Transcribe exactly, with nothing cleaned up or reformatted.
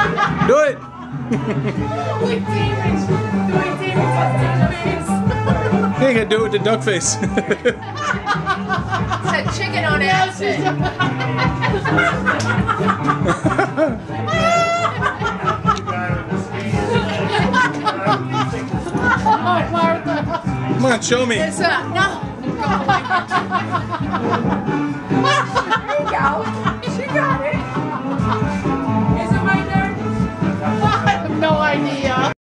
Do it. Doing David. Doing David duck face. You gotta do it with the duck face. Said chicken on acid. Come on, show me. It's uh, no.